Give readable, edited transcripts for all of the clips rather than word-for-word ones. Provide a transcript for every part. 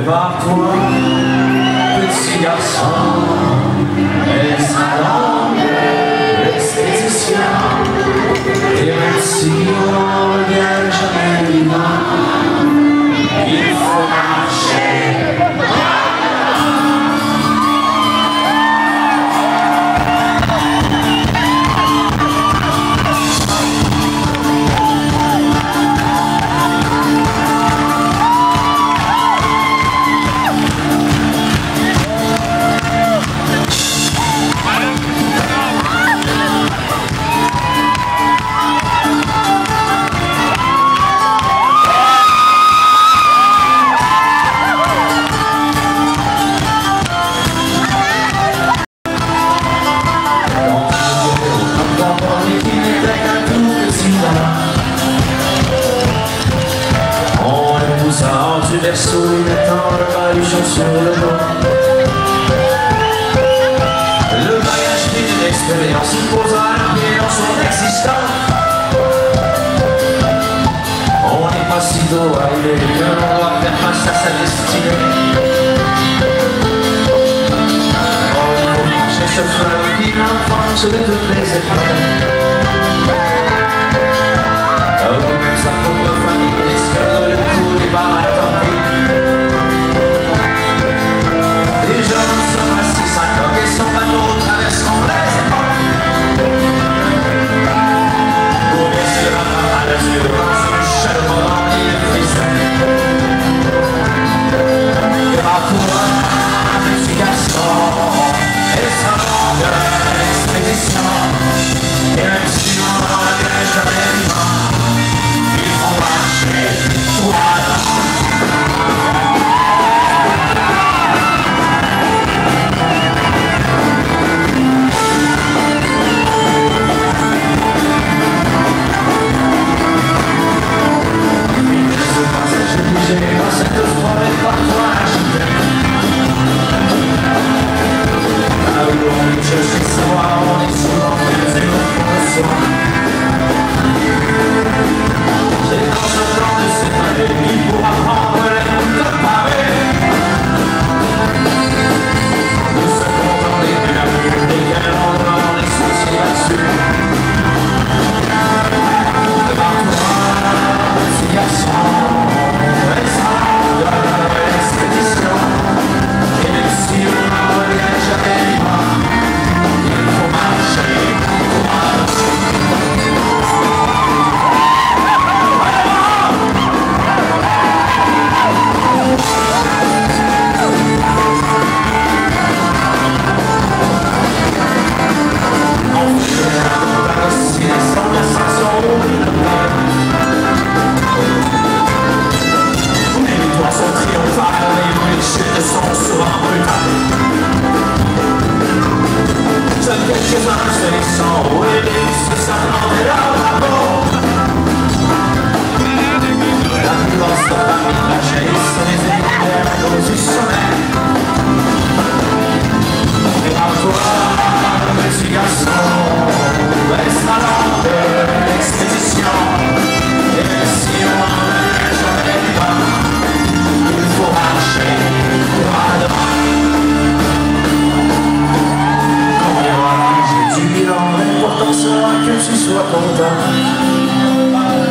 Prépare-toi, petit garçon, et sa langue, l'expédition. Et même si on ne vient jamais vivant, il faut marcher. Du berceau, mettant le baluchon sur le dos. Le bagage d'une expérience imposant un pied dans son existence. On n'est pas si dos à il est que l'on doit faire face à sa destinée. Oh, il faut marcher ce fleuve qui l'enfonce de toutes les épreuves. Oh, même sa pauvre famille escale le coup des barres.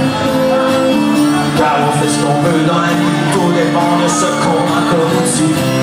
Car on fait ce qu'on veut dans la vie, tout dépend de ce qu'on a comme outil.